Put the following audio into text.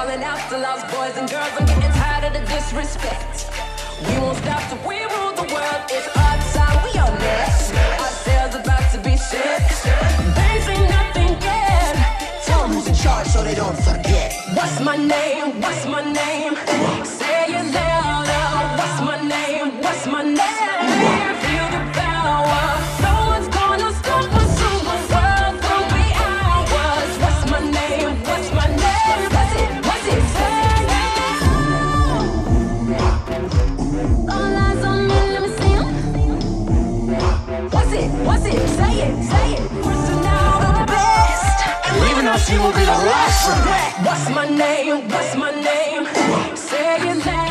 calling out to lost boys and girls. I'm getting tired of the disrespect. We won't stop till we rule the world. It's our time, we on next. Our sails about to be set. They ain't nothing yet. Tell them who's in charge so they don't forget. What's my name? What's my name? Say it louder. What's my name? What's my name? Feel the power. No one's gonna stop us soon. The world gon' be ours. What's my name? What's my name? What's it? What's it? Say it. All eyes on me, let me see 'em. What's it? What's it? Say it. Say it. First and now the best. And leaving us, you will be the last of that. What's my name? What's my name? Say it loud.